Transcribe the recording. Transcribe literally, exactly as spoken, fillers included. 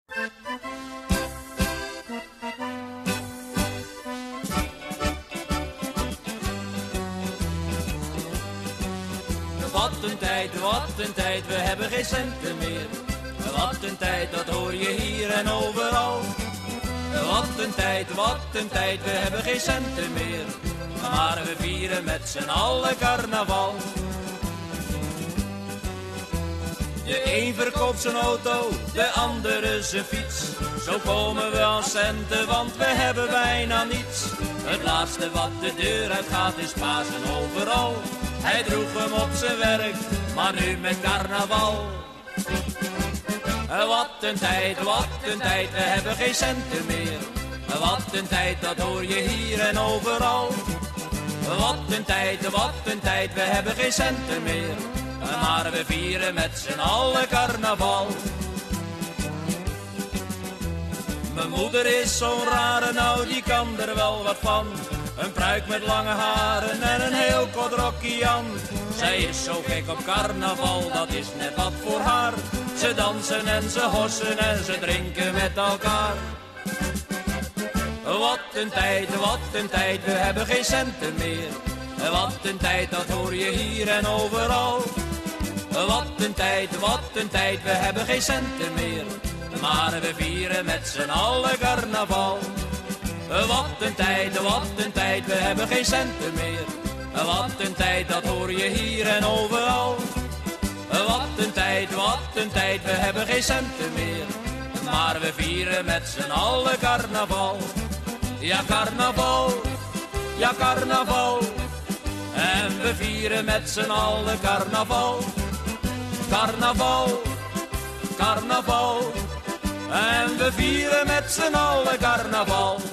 Wat een tijd, wat een tijd, we hebben geen centen meer. Wat een tijd, dat hoor je hier en overal. Wat een tijd, wat een tijd, we hebben geen centen meer. Maar we vieren met z'n allen carnaval. De een verkoopt zijn auto, de andere zijn fiets. Zo komen we aan centen, want we hebben bijna niets. Het laatste wat de deur uitgaat is Pasen overal. Hij droeg hem op zijn werk, maar nu met carnaval. Wat een tijd, wat een tijd, we hebben geen centen meer. Wat een tijd, dat hoor je hier en overal. Wat een tijd, wat een tijd, we hebben geen centen meer. Maar we vieren met z'n allen carnaval. Mijn moeder is zo'n rare, nou die kan er wel wat van. Een pruik met lange haren en een heel kort rokje aan. Zij is zo gek op carnaval, dat is net wat voor haar. Ze dansen en ze hossen en ze drinken met elkaar. Wat een tijd, wat een tijd, we hebben geen centen meer. Wat een tijd, dat hoor je hier en overal. Wat een tijd, wat een tijd, we hebben geen centen meer. Maar we vieren met z'n allen carnaval. Wat een tijd, wat een tijd, we hebben geen centen meer. Wat een tijd, dat hoor je hier en overal. Wat een tijd, wat een tijd, we hebben geen centen meer. Maar we vieren met z'n allen carnaval. Ja, carnaval, ja, carnaval. En we vieren met z'n allen carnaval. Carnaval, carnaval. En we vieren met z'n allen carnaval.